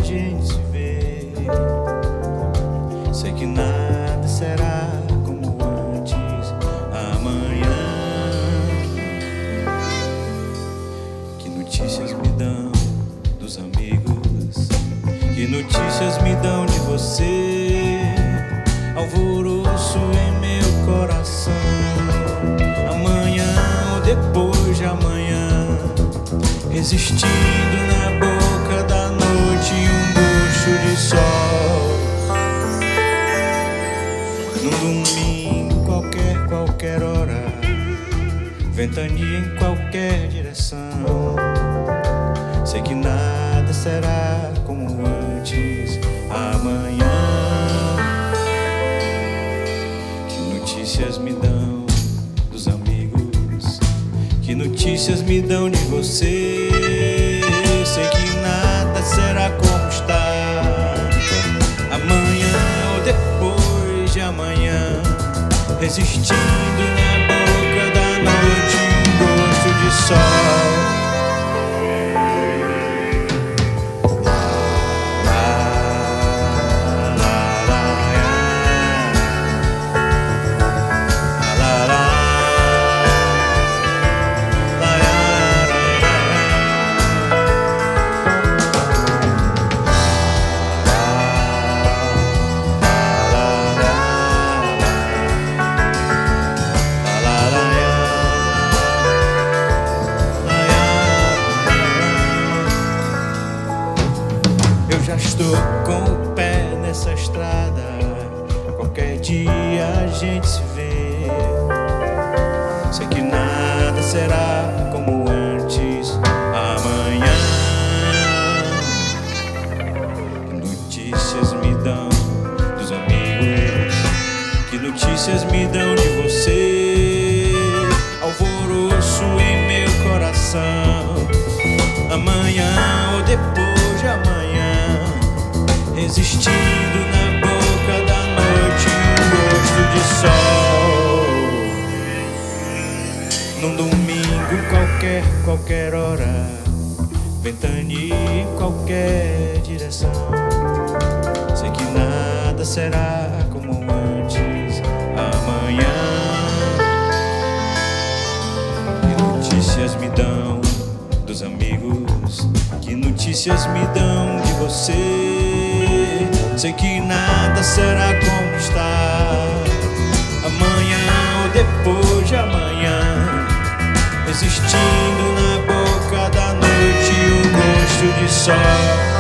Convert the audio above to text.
gente se vê. Sei que nada será como antes amanhã. Que notícias me dão dos amigos? Que notícias me dão de você? Alvoroço em meu coração. Amanhã ou depois de amanhã, resistindo na boca da noite um gosto de sol. Num domingo qualquer hora, ventania em qualquer direção. Sei que nada será como antes amanhã. Que notícias me dão dos amigos? Que notícias me dão de você? Sei que nada será como está. Amanhã ou depois de amanhã, resistindo na boca da noite um gosto de sol. Já estou com o pé nessa estrada, qualquer dia a gente se vê. Sei que nada será como antes amanhã. Que notícias me dão dos amigos? Que notícias me dão de você? Alvoroço em meu coração. Amanhã ou depois de amanhã, resistindo na boca da noite um gosto de sol. Num domingo qualquer hora, ventania em qualquer direção. Sei que nada será como antes amanhã. Que notícias me dão dos amigos? Que notícias me dão de você? Sei que nada será como está. Amanhã ou depois de amanhã, resistindo na boca da noite um gosto de sol.